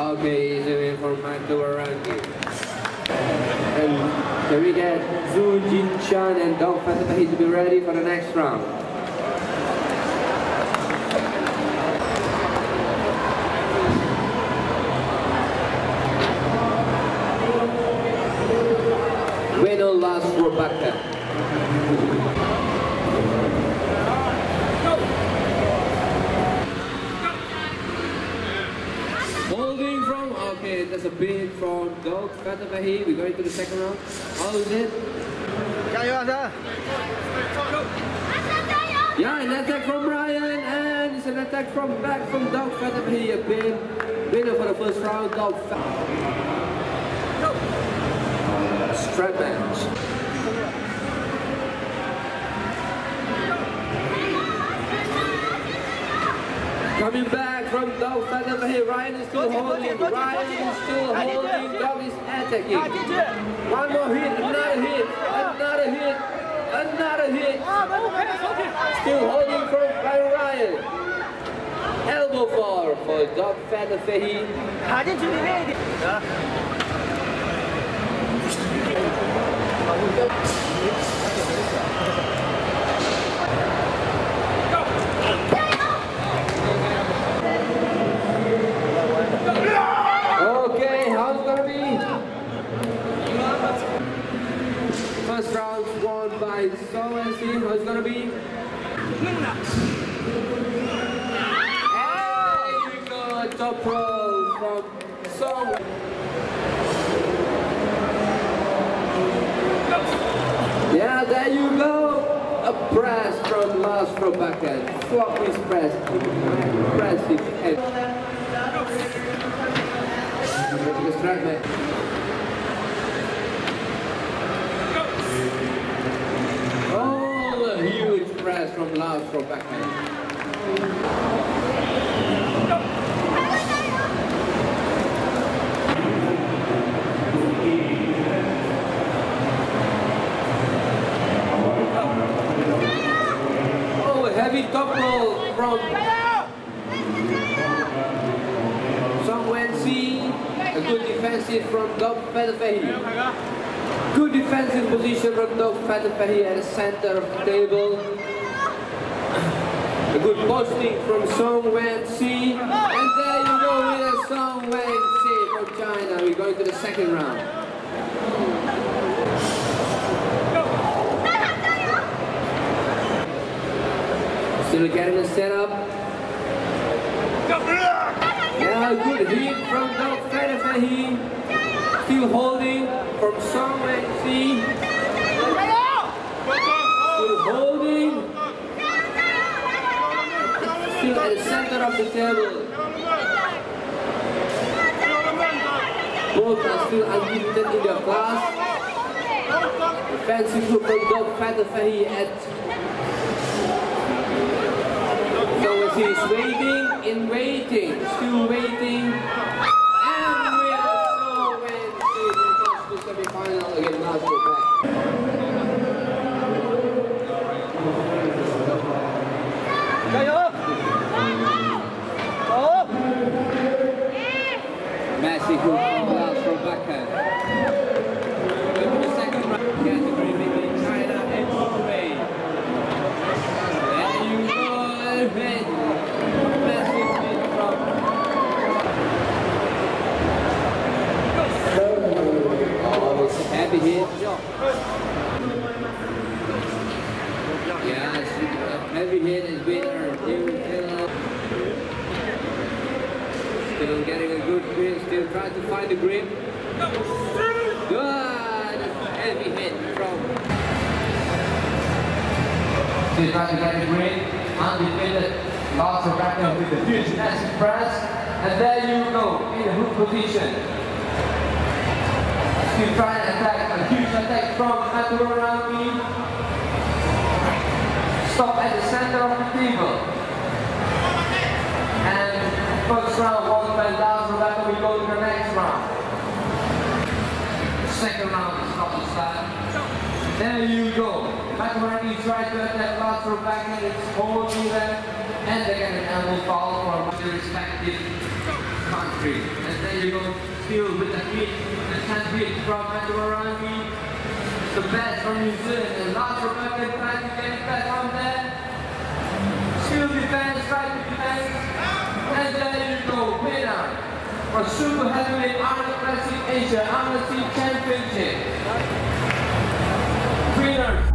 Okay, he's away from Matuarangi. And can we get Zhu Jinchan and Dong Fatapahi to be ready for the next round? Bueno Las Robaka. Holding from, okay, that's a bid from Dong Fatapahi. We're going to the second round. How is it? Yeah, an attack from Ryan, and it's an attack from back from Dong Fatapahi. A bid winner for the first round, Dong Fatapahi. Strap match. Coming back from Dong Fatapahi. Ryan is still holding. Ryan is still holding. Dong is attacking. One more hit, another hit, another hit, another hit. Still holding from Ryan. Elbow for Dong Fatapahi. Okay, how's it gonna be? First round won by Song and see how it's gonna be. There you go, top roll from Song. Yeah, there you go. A press from Lars from backhand. Floppy press. Impressive head. Strike match. Oh, a huge press from Lars from backhand. Heavy top roll from Song Wen-si. A good defensive from Dong Fatapahi. Good defensive position from Dong Fatapahi at the center of the table. A good posting from Song Wen-si. And there you go with a Song Wen-si from China. We're going to the second round. Still getting the setup. Yeah, good hit from Dong Fatapahi. Still holding from Song Wen-si. Still holding. Still at the center of the table. Both are still undefeated in their class. Defensive group from Dong Fatapahi at he's waiting, still waiting, and we are so waiting to the semi-final against Lars Robaka. Massive group from Lars Robaka. The second round category between China and Norway. There you go, man. Heavy hit. Yeah, heavy hit is winner. Still getting a good grip, still trying to find the grip. Good! Heavy hit from. Still trying to get a grip. Undefeated. Lars Robaka with a huge massive press. And there you go, in the hook position. Still trying to attack, a huge attack from Matuarangi. Stop at the center of the table. And first round won by Lars Robaka. We go to the next round. Second round is not the start. There you go. Matuarangi tried to attack Lars Robaka. It's holding them. And they get an elbow foul for their respective country. And there you go, still with the hit, the 10th hit from Andrew Morangi. The best from New Zealand, and last Rebecca trying to get it back from there. Still defense, try to defense. And there you go, winner for Super Heavyweight Arnold Classic Asia Arnold Championship. Winners.